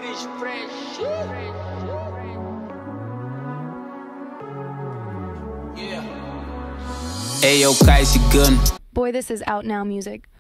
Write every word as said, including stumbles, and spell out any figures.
Ayo, Kaisi Gun. Boy, this is Out Now music.